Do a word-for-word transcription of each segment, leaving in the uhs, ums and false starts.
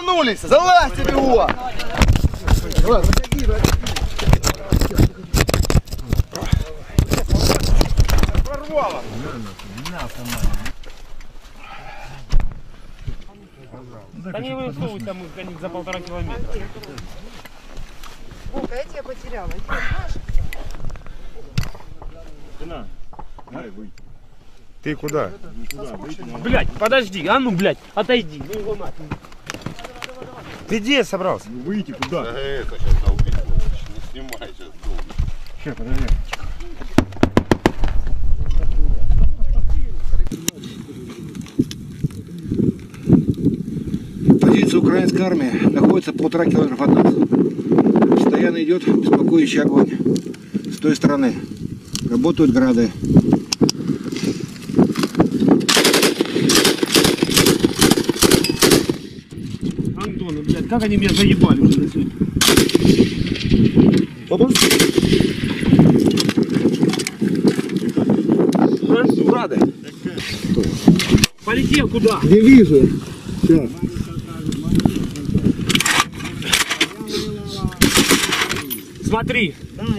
Ломанулись! Залазьте его! Давай, заходи, прорвало! Да не высовывай там их за полтора километра. Волка, я тебя потеряла. На, дай выйти. Ты куда? Блять, подожди, а ну, блять, отойди. Ну его мать. Ты где собрался? Ну, выйти куда? Да это сейчас долбить будешь. Не снимай сейчас долбить. Сейчас, подожди. Позиция украинской армии находится полтора километра от нас. Постоянно идет беспокоящий огонь с той стороны. Работают грады. Антон, блядь, как они меня заебали уже на сегодня. Грады. Полетел куда? Не вижу. Сейчас. Смотри.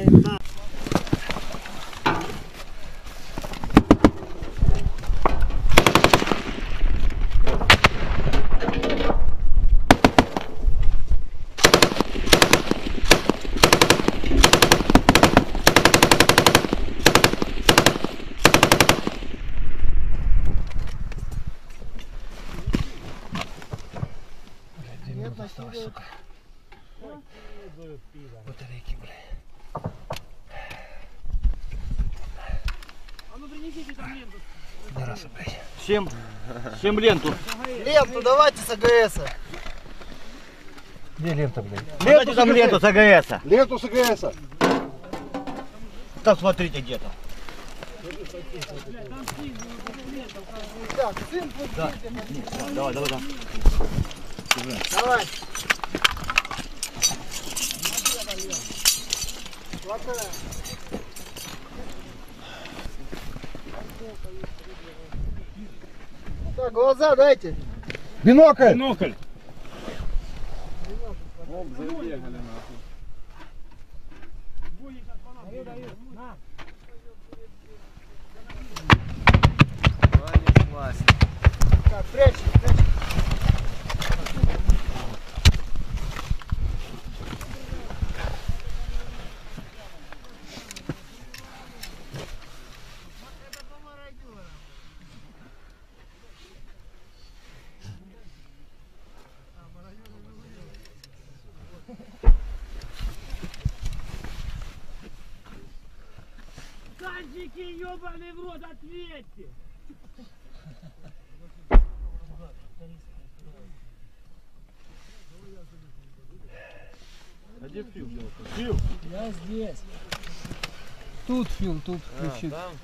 Сука. Батарейки, бля. А ну принесите там ленту. Не раз, блядь. Всем, всем ленту. Ленту давайте с АГС. Где лента, блядь? Ленту там ленту с АГС. Ленту с АГС. Там смотрите где-то. Так, сын, Да. Давай, давай, давай. давай. Так, глаза дайте. Бинокль! Бинокль. Оп, забегали нахуй. Так, прячь, прячь. Танчики, ебаный в рот, ответьте! А где Фил? Фил? Я здесь. Тут Фил, тут включит. А,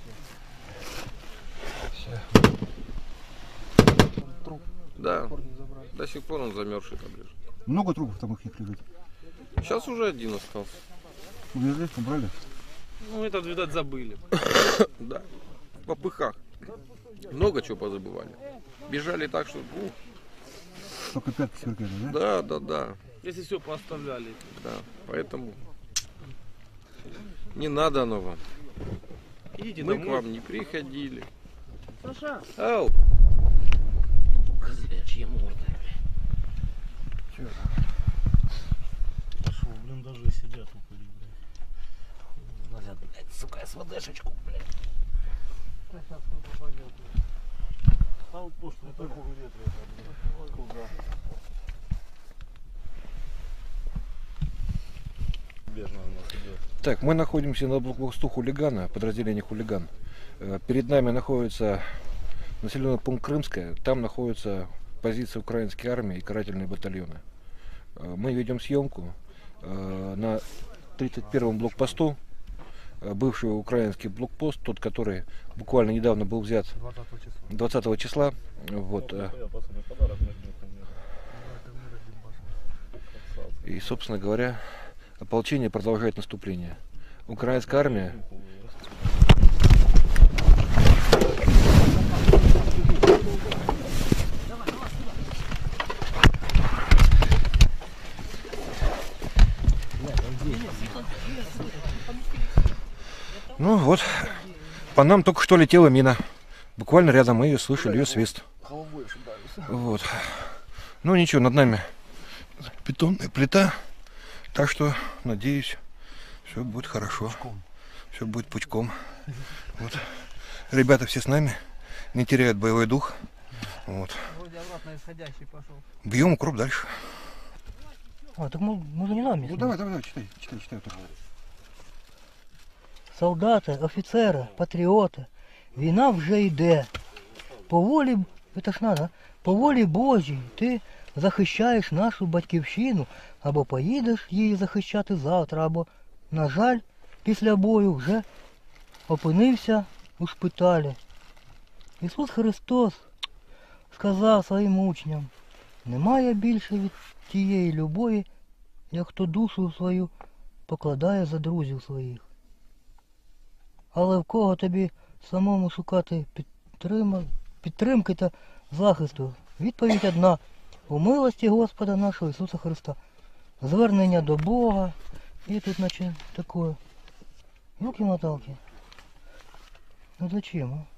Труп. Да. До сих пор он замерзший там лежит. Много трупов там их лежит. Сейчас уже один остался. Увезли, убрали. Ну этот, видать, забыли. Да. В попыхах. Много чего позабывали. Бежали так, что... ух. Только пятки сверкали, да? Да, да, да. Если все поставляли. Да. Поэтому не надо оно вам. Идите Мы домой. к вам не приходили. Саша. Ау. Козлячья морда. Шо, блин, даже сидят упыри, блядь. Назад, блядь, сука, СВДшечку, блядь. Сейчас кто попадет, блядь. А вот то, что на такого ветра, блядь. Куда? Так, мы находимся на блокпосту хулигана, подразделение хулиган. Перед нами находится населенный пункт Крымская, там находится позиция украинской армии и карательные батальоны. Мы ведем съемку на тридцать первом блокпосту, бывший украинский блокпост, тот, который буквально недавно был взят двадцатого числа. Вот. И, собственно говоря, ополчение продолжает наступление. Украинская армия Вот, по нам только что летела мина. Буквально рядом мы ее слышали, ее свист. Вот. Ну ничего, над нами бетонная плита. Так что, надеюсь, все будет хорошо. Все будет пучком. Вот. Ребята все с нами. Не теряют боевой дух. Вот. Вроде обратно исходящий пошел. Бьем укроп дальше. А, так мы, мы занимаем Ну давай, давай, давай, читай, читай, читай. Вот. Солдати, офіцери, патріоти, війна вже йде. По волі, це ж надо, по волі Божій ти захищаєш нашу батьківщину, або поїдеш її захищати завтра, або, на жаль, після бою вже опинився у шпиталі. Ісус Христос сказав своїм учням: немає більше від тієї любові, як хто душу свою покладає за друзів своїх. Але в кого тобі самому шукати підтрима, підтримки та захисту? Відповідь одна: у милості Господа нашого Ісуса Христа. Звернення до Бога. І тут наче таке. Ёлки-моталки. Ну зачем, а?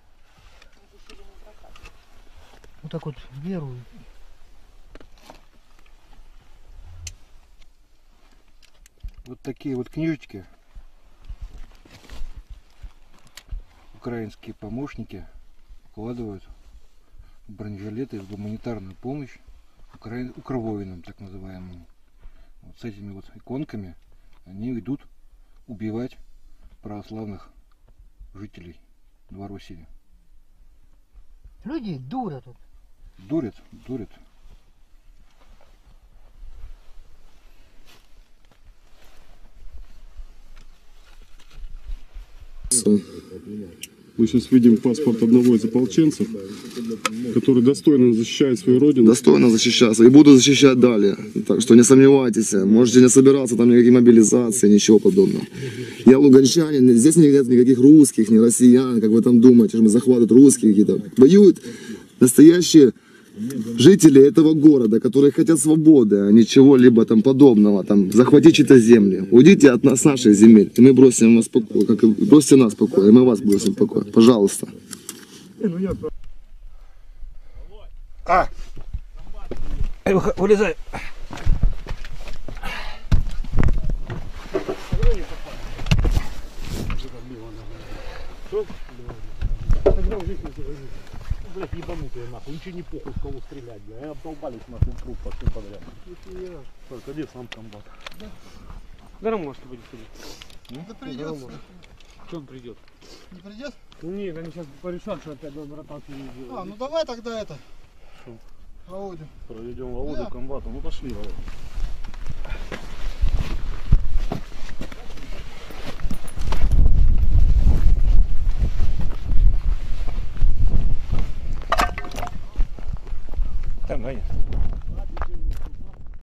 Вот так вот верую. Вот такие вот книжечки украинские помощники вкладывают в бронежилеты, в гуманитарную помощь укра... укровоинам, так называемым. Вот с этими вот иконками они идут убивать православных жителей Новороссии. Люди дурят тут. Дурят, дурят. Мы сейчас видим паспорт одного из ополченцев, который достойно защищает свою родину. Достойно защищаться и буду защищать далее. Так что не сомневайтесь, можете не собираться там никаких мобилизаций, ничего подобного. Я луганчанин, здесь нет никаких русских, ни россиян, как вы там думаете, что мы захватывают русских какие-то. Воюют настоящие жители этого города, которые хотят свободы, а не чего-либо там подобного, там, захватить чьи-то земли. Уйдите от нас, наших земель, и мы бросим вас в покой, как и бросьте нас в покой, и мы вас бросим в покой. Пожалуйста. А! Вылезай! Блять, ебанутые нахуй, ничего не похуй в кого стрелять, бля, я обдолбались нахуй труп по всем подряд. Только где сам комбат? Да, может быть, придет. Да придется. Что он придет? Не придет? Нет, они сейчас порешат, что опять надо ротацию не делать. А, ну давай тогда это. Шо? Володю. Проведем Володю Да. комбату, ну пошли, Володя. Там, Аня.